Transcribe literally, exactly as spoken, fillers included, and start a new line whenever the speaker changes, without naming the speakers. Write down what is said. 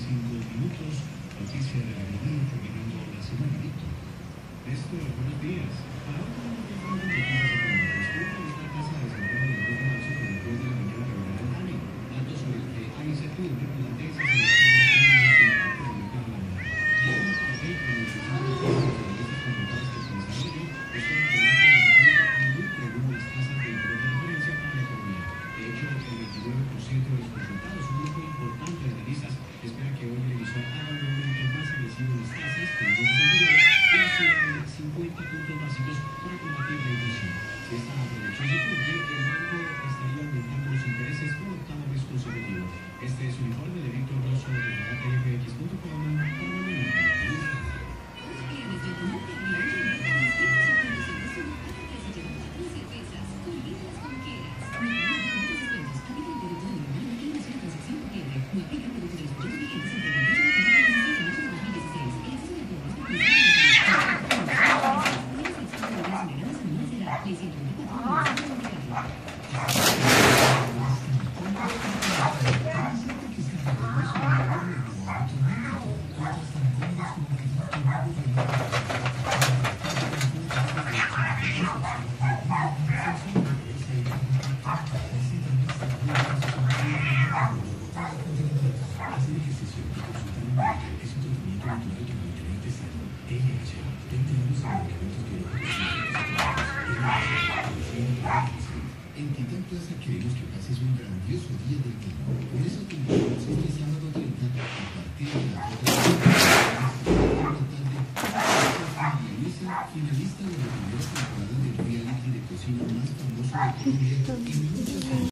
cinco minutos. Noticia de la mañana terminando la semana, Víctor. Néstor, buenos días. Ahora tenemos noticias económicas. Una es la tasa de desempleo del mes de marzo que después de la mañana revelará el DANE. Datos sobre el que hay incertidumbre por la tensa selección de los impactos del mercado laboral. Ya en la parte de negociación de los analistas convocados que se desarrollo, esperan que el Banco de la República involucre luego las tasas de interés de referencia para la economía. De hecho, el veintinueve por ciento de los consultados, un grupo importante de analistas, espera que hoy el emisor haga un aumento más agresivo en las tasas que en meses anteriores y suba de cincuenta puntos básicos para combatir la inflación. Si esta predicción se cumple, el banco estaría aumentando los intereses por octavo mes consecutivo. Este es un informe de Víctor Rosso de A T F X punto com para Mañana. En Titán Plaza queremos que pases un grandioso día del niño. Por eso te invitamos este sábado treinta a partir de las cuatro de la tarde. Luisa, finalista de la primera temporada del reality de cocina más famoso de Colombia y muchas